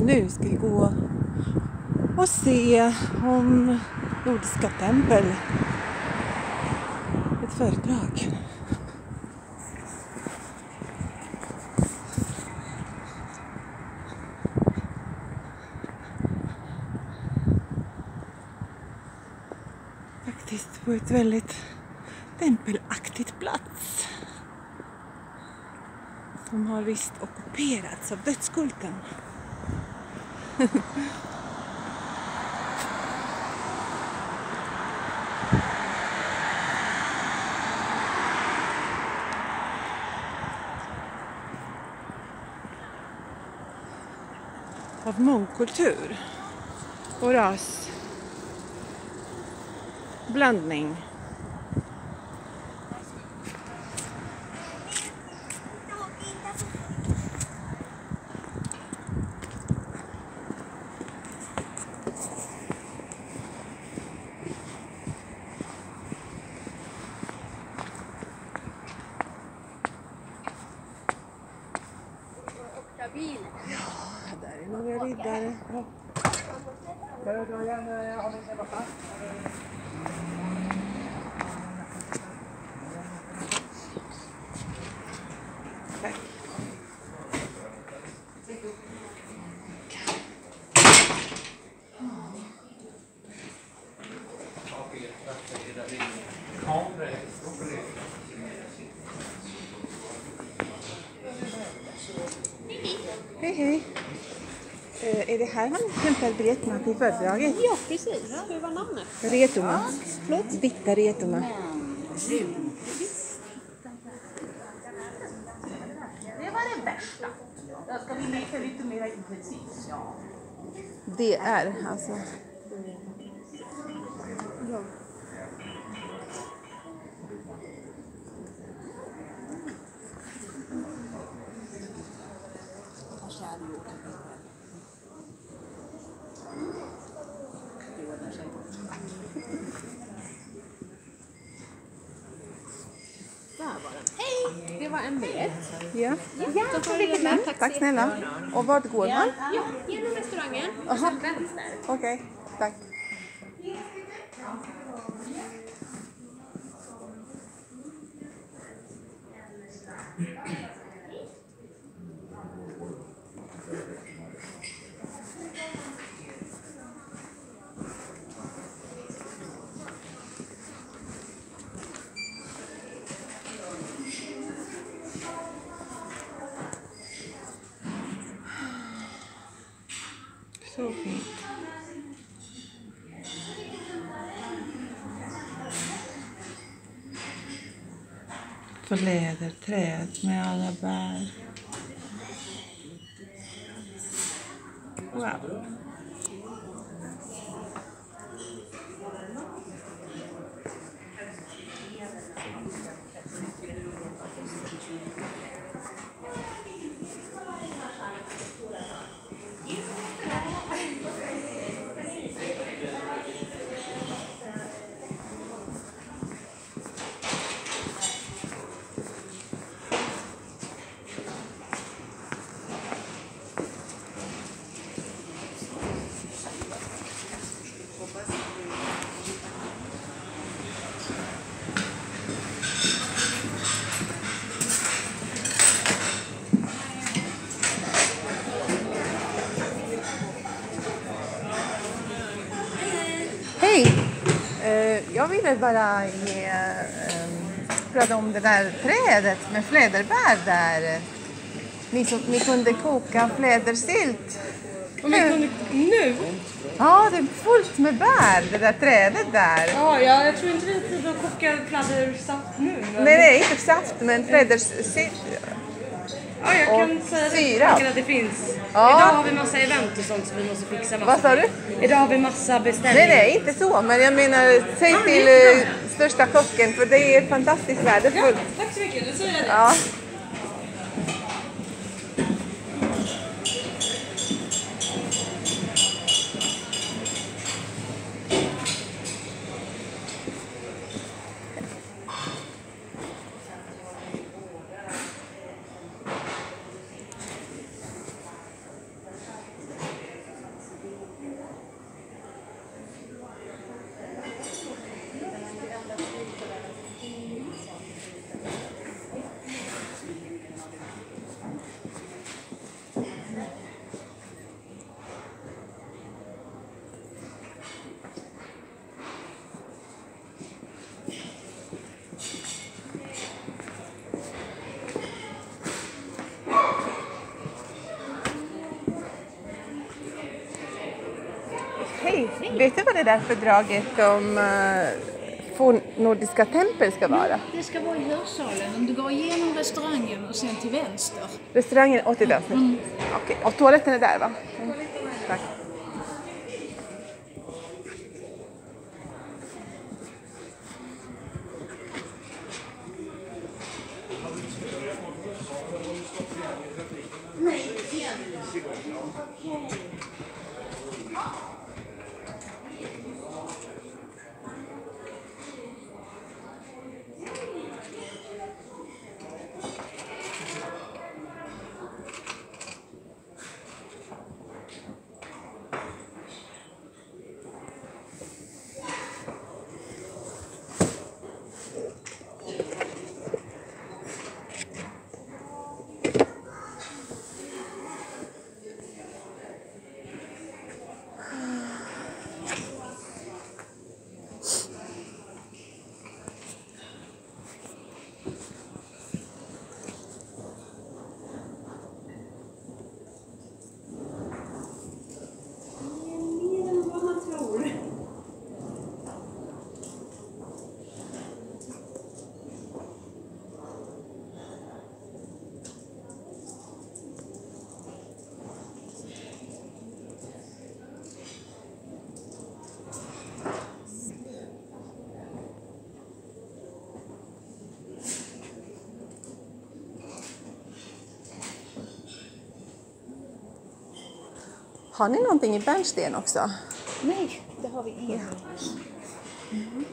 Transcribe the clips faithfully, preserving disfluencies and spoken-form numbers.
nu ska vi gå och se om Nordiska tempel. Ett föredrag. Faktiskt på ett väldigt tempelaktigt plats. Som har visst ockuperats av dödskulten. Av mångkultur och rasblandning. Ja, där är några riddare. Ja. Tack. Hej, hej. Uh, är det här han tempelbiljetterna till föredraget? Ja, precis. Hur var namnet? Retuma. Förlåt? Ditta Retuma. Det var det värsta. Då ska vi mäta lite mer intensivt. Ja. Det är alltså. Ja. Där var den. Hej! Det var en biljett. Ja. Ja, då får vilket namn? Tack, Tack snälla. Och vart går man? Ja, genom restaurangen. Och sen vänster. Okej, okay, tack. Så fint. På läderträd med alla bär. Wow. Hej! Uh, jag ville bara ge, um, prata om det där trädet med fläderbär där. Ni, som, ni kunde koka flädersylt. Om jag kunde nu? Ja, det är fullt med bär, det där trädet där. Ja, ja, jag tror inte vi har tid att koka flädersaft nu. Men... Nej, nej, inte saft, men flädersylt. Ja, jag kan och säga syra. att det finns. Ja. Idag har vi massa event och sånt så vi måste fixa massa. Vad sa du? Idag har vi massa beställningar. Nej, nej, inte så. Men jag menar, säg Ah, till jättebra. uh, största kocken, för det är fantastiskt värdefullt. Ja, tack så mycket. Nu säger jag det. Ja. Vet du vad det där fördraget om uh, fornnordiska tempel ska vara? Det ska vara i hörsalen. Om du går igenom restaurangen och sen till vänster. Restaurangen och till vänster? Mm. Okej, och toaletten är där va? Mm. Tack. Har ni någonting i bärnsten också? Nej, det har vi inte. Mm.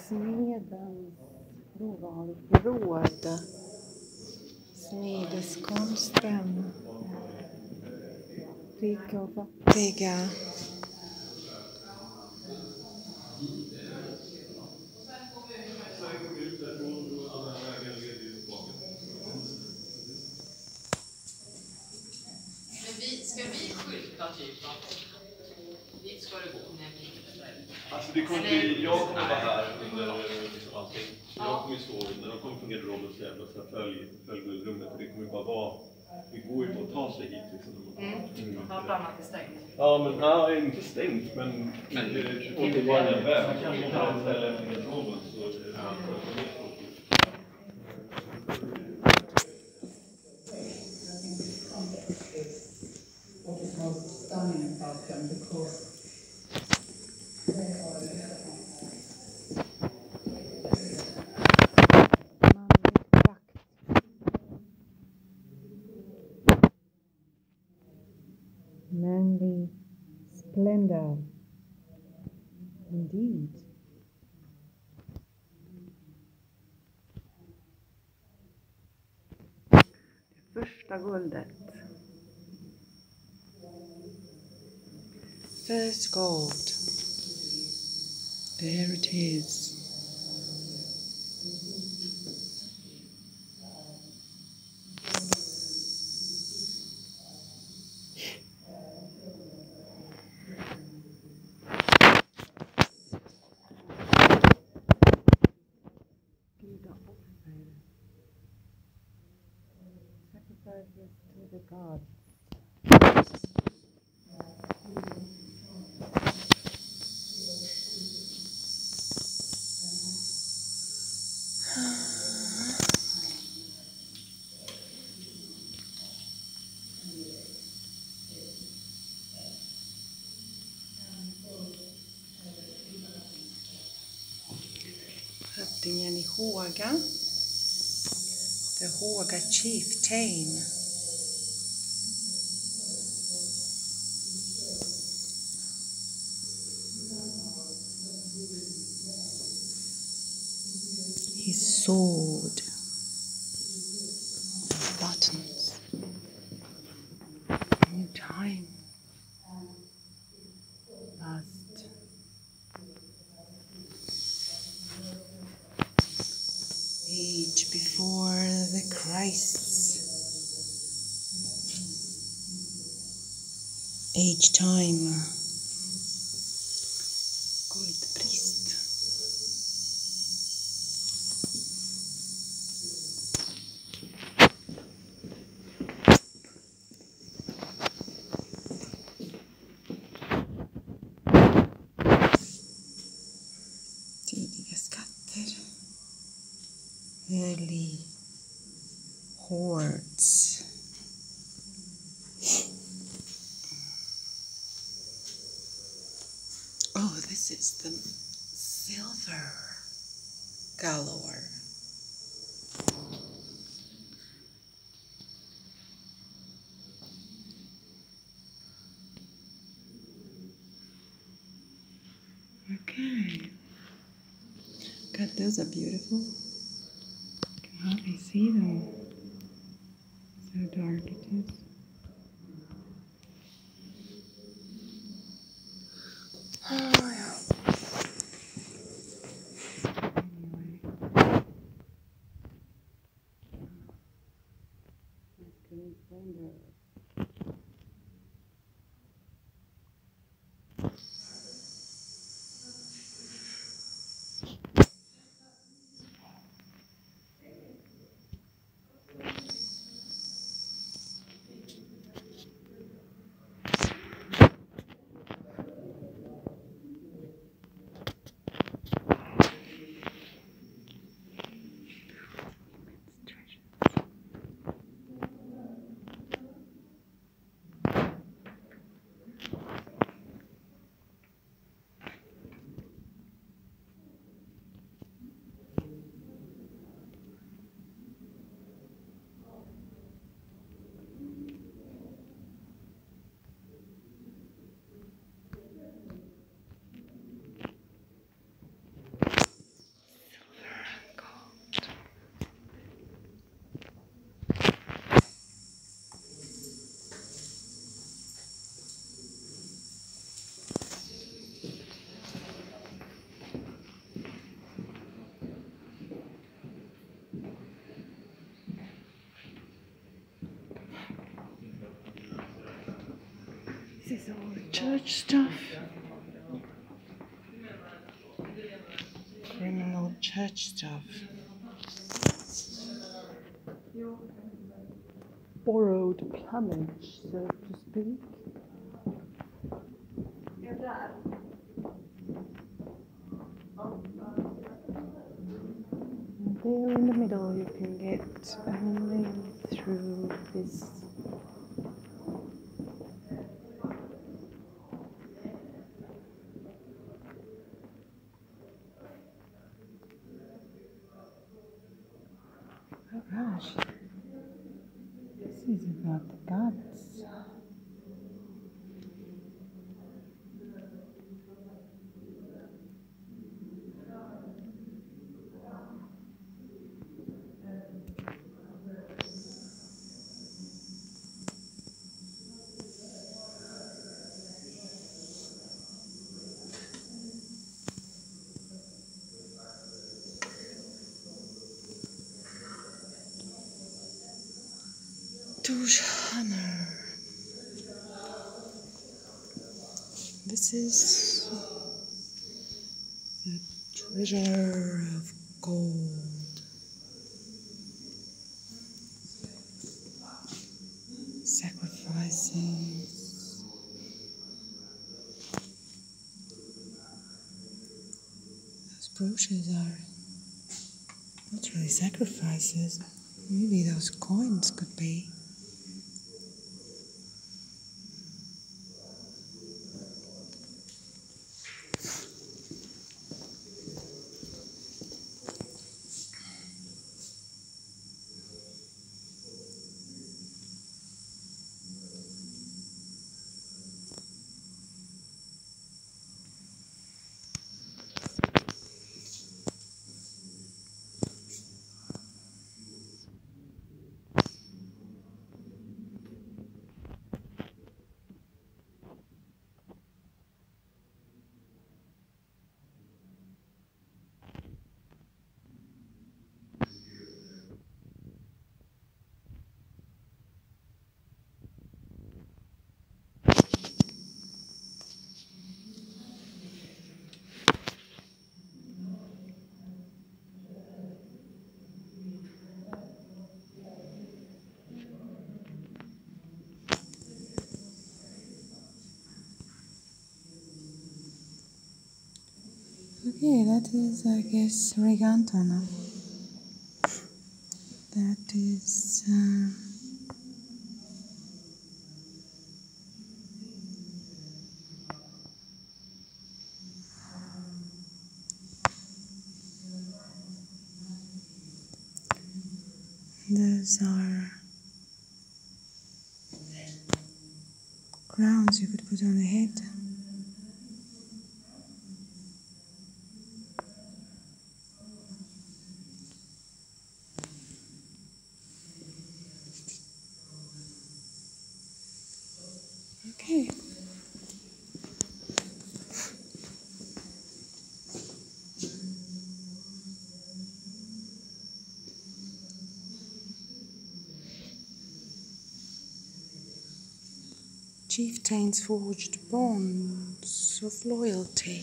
Smedens råvaruförråd. Smedeskonsten. Rika och fattiga. Ska vi skylta typ att dit ska det gå? Alltså det kommer bli, jag kommer vara här under liksom allting. Jag kommer stå under, de kommer fungera Roberts jävla så här följ, följdrummet och det kommer bara vara, det går ju på att ta sig hit liksom. Mm, allt annat är stängt. Ja men, ja inte stängt men, men det är tjugotvå bara en väg. Man kan inte ha ett ställe efter Robert så är det stunning about them because they are manly splendor. Indeed. Det första guldet. First gold. There it is. Sacrifices to the gods. Hövdingen i Håga. The Håga chieftain. His sword. Buttons. In time. Must. Age before the Christs. Age time. Guldbrist. Tidiga skatter. Early hoards. Oh, this is the silver galore. Okay. God, those are beautiful. Can hardly see them. So dark it is. Oh, yeah. Anyway. Masculine splendor. all the church stuff. Criminal church stuff. Borrowed plumage, so to speak. And there in the middle you can get only through this oh gosh, this is about the gods. Torshammer. This is the treasure of gold. Sacrifices. Those brooches are not really sacrifices. Maybe those coins could be. Okay, that is, I guess, Regantana. That is... Um, those are crowns you could put on the head. Okay. Chieftains forged bonds of loyalty.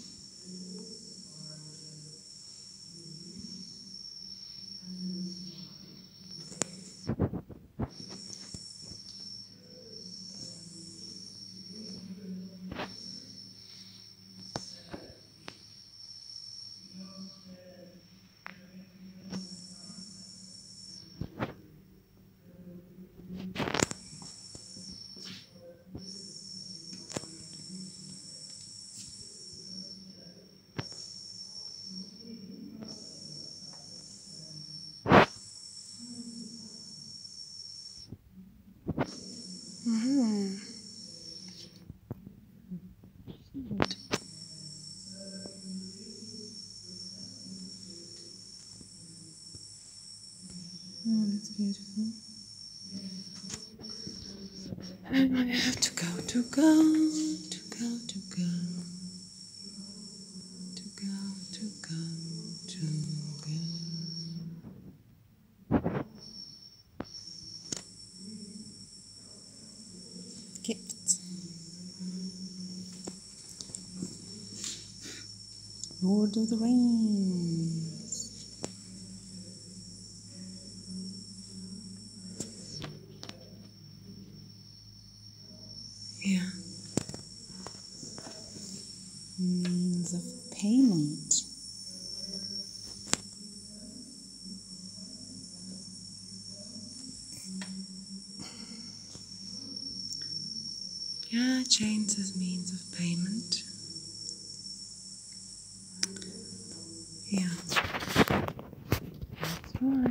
Mm-hmm. Oh, that's beautiful. And I have to go, to go, to go, to go, to go, to go, to go. Gifts. Lord of the Rings. Yeah. Means of payment. Yeah, chains as means of payment. Yeah. That's right.